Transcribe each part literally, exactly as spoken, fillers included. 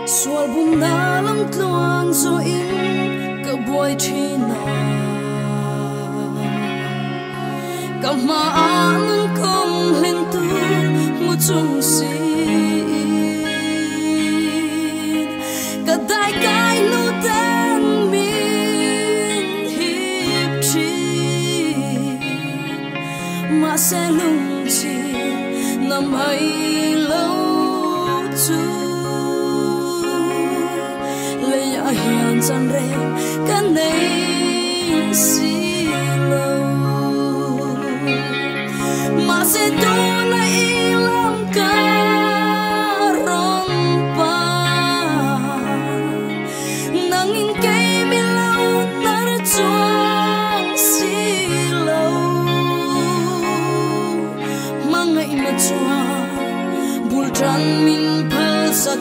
sual bum na lam tluang zo in ka boy thina ka ma an kom len tu mu chung si ka dai kai nu ten min hip chi ma se lung chi na mai lo chu le ya hian chan re kan nei si lo ma se tu na ilam ka ron pa nang in ke mi lo nar chuang si lo mangai ma chuang bultan min phalsak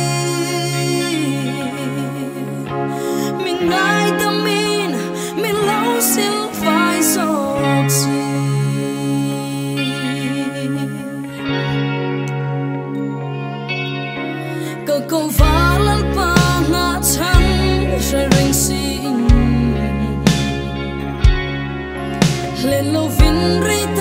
min ngai tâm min min lâu sil phai sọc si câu câu phá lal pa ngã chân rồi ring xin lên lâu vin ri